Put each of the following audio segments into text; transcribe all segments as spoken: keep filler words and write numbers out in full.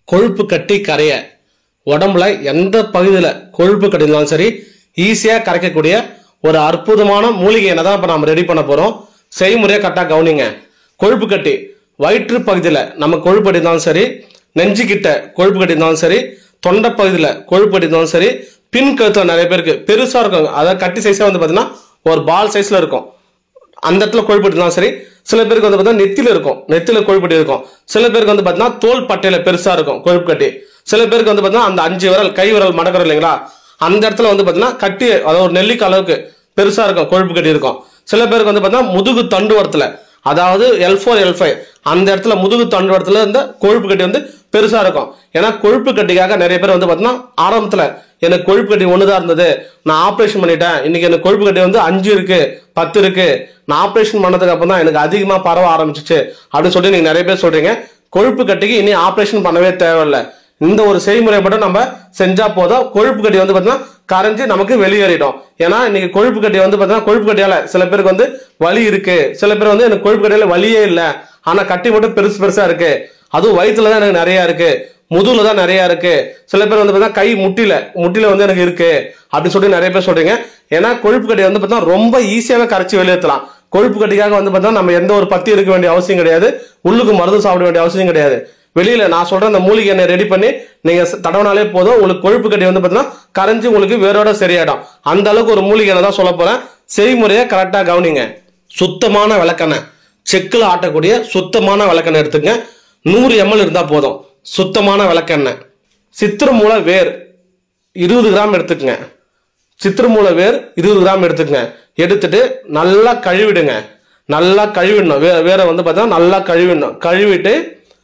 கொழுப்பு கட்டி கரைய உடம்புல எந்த பகுதியில் கொழுப்பு கட்டினாலும் சரி ஈஸியாக கரைக்கக்கூடிய ஒரு அற்புதமான மூலிகையை தான் இப்போ நம்ம ரெடி பண்ண போகிறோம். செய்முறையை கரெக்டாக கவனிங்க. கொழுப்பு கட்டி வயிற்று பகுதியில் நம்ம கொழுப்பு கட்டினாலும் சரி, நெஞ்சுக்கிட்ட கொழுப்பு கட்டினாலும் சரி, தொண்டை பகுதியில் கொழுப்பு கட்டினாலும் சரி, பின் கழுத்தில் நிறைய பேருக்கு பெருசாக இருக்கும். அதாவது கட்டி சைஸாக வந்து பார்த்தீங்கன்னா ஒரு பால் சைஸில் இருக்கும். அந்த இடத்துல கொழுப்பு கட்டினாலும் சரி, சில பேருக்கு வந்து பார்த்தீங்கன்னா நெத்தியில் இருக்கும், நெத்தியில் கொழுப்பு கட்டி இருக்கும். சில பேருக்கு வந்து பார்த்தீங்கன்னா தோல் பட்டையில் பெருசாக இருக்கும் கொழுப்பு கட்டி. சில பேருக்கு வந்து பார்த்தீங்கன்னா அந்த அஞ்சு விரல் கை விரல் மடக்கிறோம் இல்லைங்களா, அந்த இடத்துல வந்து பார்த்தீங்கன்னா கட்டி அதாவது ஒரு நெல்லிக்காய் அளவுக்கு பெருசாக இருக்கும் கொழுப்பு கட்டி இருக்கும். சில பேருக்கு வந்து பார்த்தீங்கன்னா முதுகு தண்டு வரத்துல அதாவது எல் ஃபோர் எல் ஃபைவ் அந்த இடத்துல முதுகு தண்டு வரத்துல இந்த கொழுப்பு கட்டி வந்து பெருசா இருக்கும். ஏன்னா கொழுப்பு கட்டிக்காக நிறைய பேர் வந்து பார்த்தீங்கன்னா ஆரம்பத்துல எனக்கு கொழுப்பு கட்டி ஒண்ணுதான் இருந்தது, நான் ஆப்ரேஷன் பண்ணிட்டேன், இன்னைக்கு எனக்கு கொழுப்பு கட்டி வந்து அஞ்சு இருக்கு பத்து இருக்கு, நான் ஆப்ரேஷன் பண்ணதுக்கு அப்புறம் தான் எனக்கு அதிகமா பரவ ஆரம்பிச்சிச்சு அப்படின்னு சொல்லி நீங்க நிறைய பேர் சொல்றீங்க. கொழுப்பு கட்டிக்கு இனி ஆப்ரேஷன் பண்ணவே தேவையில்லை. இந்த ஒரு செய்முறை மட்டும் நம்ம செஞ்சா போதும், கொழுப்பு கட்டி வந்து பார்த்தீங்கன்னா கரைஞ்சு நமக்கு வெளியேறிடும். ஏன்னா இன்னைக்கு கொழுப்பு கட்டி வந்து பார்த்தீங்கன்னா கொழுப்பு கட்டியால சில பேருக்கு வந்து வலி இருக்கு, சில பேர் வந்து எனக்கு கொழுப்பு கட்டியால வலியே இல்லை, ஆனா கட்டி மட்டும் பெருசு பெருசா இருக்கு, அதுவும் வயிற்றுல தான் எனக்கு நிறைய இருக்கு, முதுகுல தான் நிறைய இருக்கு, சில பேர் வந்து பார்த்தீங்கன்னா கை முட்டில முட்டில வந்து எனக்கு இருக்கு அப்படின்னு சொல்லி நிறைய பேர் சொல்றீங்க. ஏன்னா கொழுப்பு கட்டி வந்து பார்த்தீங்கன்னா ரொம்ப ஈஸியாவே கரைச்சி வெளியேற்றலாம். கொழுப்பு கட்டிக்காக வந்து பார்த்தீங்கன்னா நம்ம எந்த ஒரு பத்தி இருக்க வேண்டிய அவசியம் கிடையாது, உள்ளுக்கு மருந்து சாப்பிட வேண்டிய அவசியம் கிடையாது. வெளியில நான் சொல்ற அந்த மூலிகை எண்ணெய் ரெடி பண்ணி நீங்க தடவினாலே போதும், உங்களுக்கு கொழுப்பு கட்டி வந்து பார்த்தீங்கன்னா கரைஞ்சு உங்களுக்கு வேரோட சரியாயிடும். அந்த அளவுக்கு ஒரு மூலிகை எண்ணெய் தான் சொல்ல போறேன். செய்முறையை கரெக்டா கவனிங்க. சுத்தமான விளக்கெண்ணெய், செக்கில் ஆட்டக்கூடிய சுத்தமான விளக்கெண்ணெய் எடுத்துங்க. நூறு எம்எல் இருந்தா போதும். சுத்தமான விளக்கெண்ணெய். சித்திரமூல வேர் இருபது கிராம் எடுத்துக்கங்க. சித்திரமூல வேர் இருபது கிராம் எடுத்துக்கங்க. எடுத்துட்டு நல்லா கழுவிடுங்க. நல்லா கழுவிடணும். வே வேரை வந்து பார்த்தீங்கன்னா நல்லா கழுவிடணும். கழுவிட்டு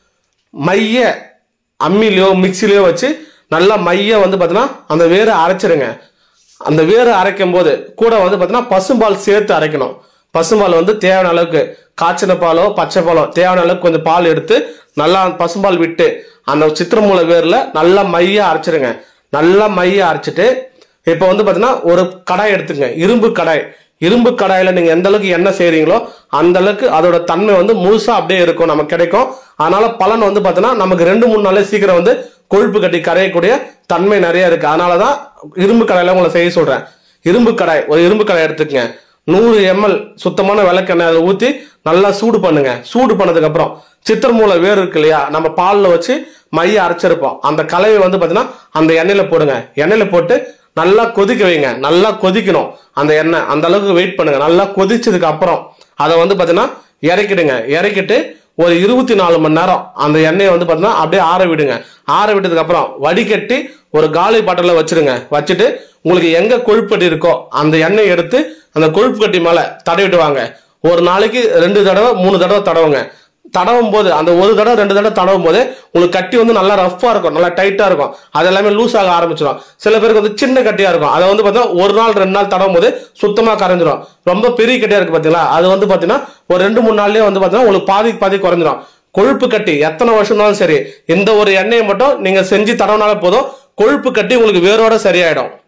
மைய அம்மிலையோ மிக்சிலையோ வச்சு நல்லா மைய வந்து பார்த்தீங்கன்னா அந்த வேரை அரைச்சிருங்க. அந்த வேரை அரைக்கும் போது கூட வந்து பார்த்தீங்கன்னா பசும்பால் சேர்த்து அரைக்கணும். பசும்பால் வந்து தேவையான அளவுக்கு காய்ச்சின பாலோ பச்சை பாலோ தேவையான அளவுக்கு கொஞ்சம் பால் எடுத்து நல்லா பசும்பால் விட்டு அந்த சித்திரமூல வேர்ல நல்லா மைய அரைச்சிருங்க. நல்லா மைய அரைச்சிட்டு இப்போ வந்து பார்த்தீங்கன்னா ஒரு கடாய் எடுத்துங்க, இரும்பு கடாய். இரும்பு கடாயில நீங்க எந்த அளவுக்கு எண்ணெய் செய்றீங்களோ அந்த அளவுக்கு அதோட தன்மை வந்து முழுசா அப்படியே இருக்கும், நமக்கு கிடைக்கும். அதனால பலன் வந்து பார்த்தீங்கன்னா நமக்கு ரெண்டு மூணு நாளே சீக்கிரம் வந்து கொழுப்பு கட்டி கரையக்கூடிய தன்மை நிறைய இருக்கு. அதனாலதான் இரும்பு கடாயில உங்களை செய்ய சொல்றேன். இரும்பு கடாய், ஒரு இரும்பு கடாய் எடுத்துக்கங்க. நூறு எம்எல் சுத்தமான விளக்கெண்ணெய் அதை ஊற்றி நல்லா சூடு பண்ணுங்க. சூடு பண்ணதுக்கு அப்புறம் சித்திரமூல வேர் இருக்கு இல்லையா, நம்ம பாலில் வச்சு மைய அரைச்சிருப்போம், அந்த கலவை வந்து பார்த்தீங்கன்னா அந்த எண்ணெயில போடுங்க. எண்ணெயில போட்டு நல்லா கொதிக்க வைங்க. நல்லா கொதிக்கணும் அந்த எண்ணெய், அந்த அளவுக்கு வெயிட் பண்ணுங்க. நல்லா கொதிச்சதுக்கு அப்புறம் அதை வந்து பார்த்தீங்கன்னா இறக்கிடுங்க. இறக்கிட்டு ஒரு இருபத்தி நாலு மணி நேரம் அந்த எண்ணெயை வந்து பார்த்தீங்கன்னா அப்படியே ஆற விடுங்க. ஆற விட்டதுக்கு அப்புறம் வடிகட்டி ஒரு காலி பாட்டில வச்சிருங்க. வச்சுட்டு உங்களுக்கு எங்க கொழுப்பு கட்டி இருக்கோ அந்த எண்ணெய் எடுத்து அந்த கொழுப்பு கட்டி மேல தடவிட்டு வாங்க. ஒரு நாளைக்கு ரெண்டு தடவை மூணு தடவை தடவுங்க. தடவும் போது அந்த ஒரு தடவை ரெண்டு தடவை தடவும் போது உங்களுக்கு கட்டி வந்து நல்லா ரஃபா இருக்கும், நல்லா டைட்டா இருக்கும், அது எல்லாமே லூஸ் ஆக ஆரம்பிச்சிடும். சில பேருக்கு வந்து சின்ன கட்டியா இருக்கும், அதை வந்து பார்த்தா ஒரு நாள் ரெண்டு நாள் தடவும் போது சுத்தமா கரைஞ்சிடும். ரொம்ப பெரிய கட்டியா இருக்கு பாத்தீங்களா, அது வந்து பாத்தீங்கன்னா ஒரு ரெண்டு மூணு நாள்லயே வந்து பாத்தீங்கன்னா உங்களுக்கு பாதி பாதி குறைஞ்சிடும். கொழுப்பு கட்டி எத்தனை வருஷம்னாலும் சரி இந்த ஒரு எண்ணெயை மட்டும் நீங்க செஞ்சு தடவினாலே போதும், கொழுப்பு கட்டி உங்களுக்கு வேரோட சரியாயிடும்.